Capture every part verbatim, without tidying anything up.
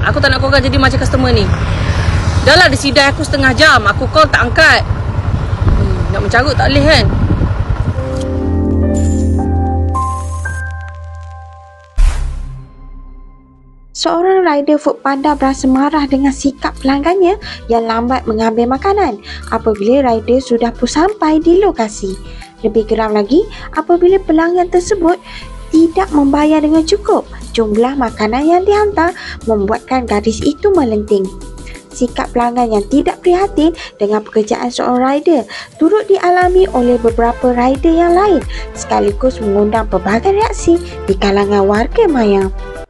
Aku tak nak korang jadi macam customer ni. Dah lah disidai aku setengah jam. Aku call tak angkat. Hmm, nak mencarut tak boleh kan? Seorang rider Foodpanda berasa marah dengan sikap pelanggannya yang lambat mengambil makanan apabila rider sudah pun sampai di lokasi. Lebih geram lagi apabila pelanggan tersebut tidak membayar dengan cukup jumlah makanan yang dihantar, membuatkan gadis itu melenting. Sikap pelanggan yang tidak prihatin dengan pekerjaan seorang rider turut dialami oleh beberapa rider yang lain, sekaligus mengundang pelbagai reaksi di kalangan warga Mayang.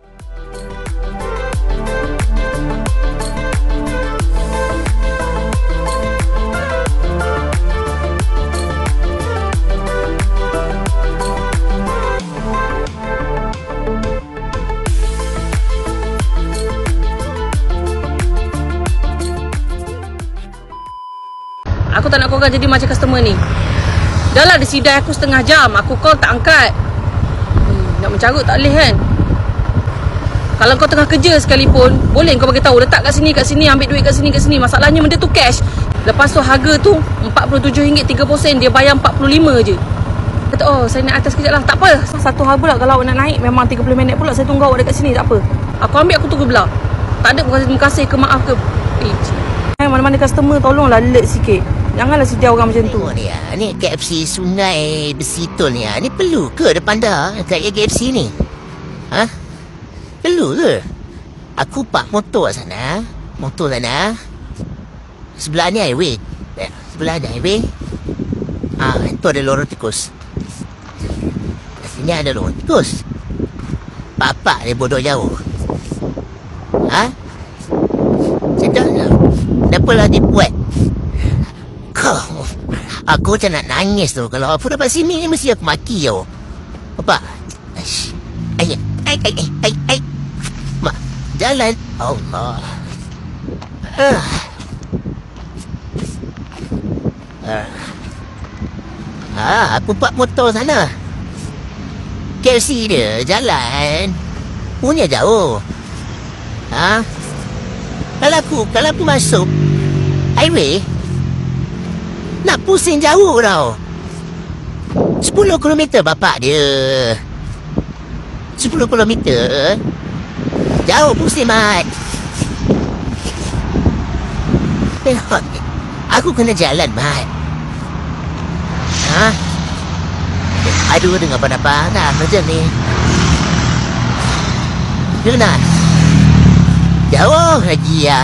Aku tak nak korang jadi macam customer ni. Dah lah disidai aku setengah jam. Aku call tak angkat. Hmm, nak mencarut tak boleh kan? Kalau kau tengah kerja sekalipun, boleh kau bagi tahu letak kat sini, kat sini, ambil duit kat sini, kat sini. Masalahnya benda tu cash. Lepas tu harga tu empat puluh tujuh ringgit tiga puluh sen, dia bayar empat puluh lima je. Kata, oh saya naik atas kejap lah. Tak apa. Satu hal pula kalau awak nak naik, memang tiga puluh minit pula saya tunggu awak dekat sini. Tak apa. Aku ambil, aku tunggu belah. Tak ada terima kasih ke maaf ke. Eh, mana-mana customer tolonglah alert sikit. Janganlah sedia orang macam tu. Tengok ni, ni K F C Sungai Besitul ni. Ni perlu ke depan dah kat K F C ni? Ha? Perlu ke? Aku park motor kat sana. Motor sana. Sebelah ni highway. Sebelah ni highway. Ah, ha, itu ada lorong tikus. Kat sini ada lorong tikus. Bapak ni bodoh jauh. Ha? Sedap tak? Dapalah dibuat. Kau, aku macam nak nangis tu. Kalau aku dapat sini, mesti aku maki tau. Apa? Ay, ay, ay, ay, ay, ay. Mak, jalan. Allah. Ah. Ah. Ah, aku park motor sana. K F C dia, jalan. Punya jauh. Ha? Kalau aku, kalau aku masuk highway, nak pusing jauh tau. Sepuluh kilometer bapak dia. Sepuluh kilometer. Jauh pusing mat. Tengok, aku kena jalan mat. Ha? Aduh, dengar panas-panas macam ni. Dengar. Jauh lagi ya.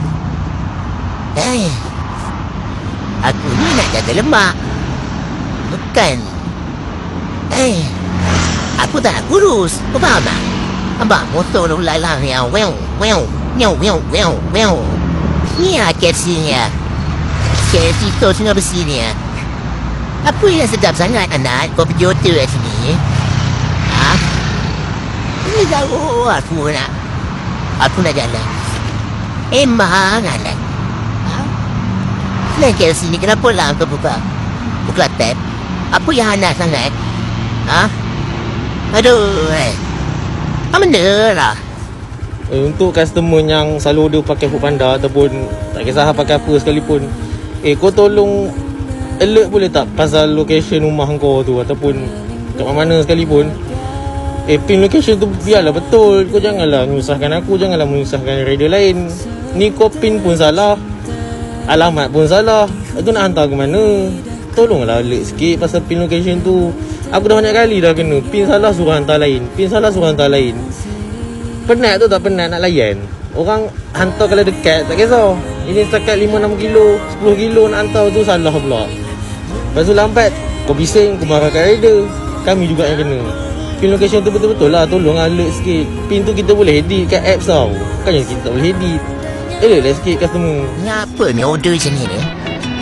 Eh, aku ni nak jaga lemak. Bukan. Eh, aku tak nak kurus. Kau faham tak? Abang, motor tu lalang yang wow, wow, wow, wow, wow, wow. Ni lah K F C ni lah. K F C tu Sungai Besi ni lah. Apa yang sedap sangat anak? Kau pergi hotel kat sini. Ha? Ini jauh aku nak. Aku nak jalan. Emang anak. Selain K F C ni, kenapa lah kau buka buka tab? Apa yang anak sangat? Ha? Aduh, eh. Apa benda lah? Eh, untuk customer yang selalu order pakai Foodpanda ataupun tak kisah pakai apa sekalipun, eh, kau tolong alert boleh tak pasal location rumah kau tu ataupun kat mana-mana sekalipun. Eh, pin location tu biarlah betul. Kau janganlah menyusahkan aku, janganlah menyusahkan rider lain. Ni kau pin pun salah, alamat pun salah. Itu nak hantar ke mana? Tolonglah alert sikit pasal pin location tu. Aku dah banyak kali dah kena. Pin salah suruh hantar lain, pin salah suruh hantar lain. Penat tu tak penat nak layan. Orang hantar kalau dekat tak kisah. Ini setakat lima enam kilo, sepuluh kilo nak hantar tu salah pula. Lepas tu lambat, kau bising, kau marah kat rider. Kami juga yang kena. Pin location tu betul-betul lah. Tolong alert sikit. Pin tu kita boleh edit kat apps tau. Bukannya kita tak boleh edit. Alert lah sikit customer. Ni apa ni order macam ni ni?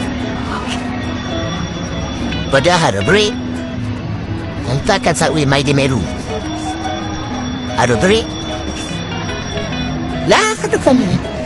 Padahal break. Hantarkan Subway Maide Meru. Ada break. Lah kata kami.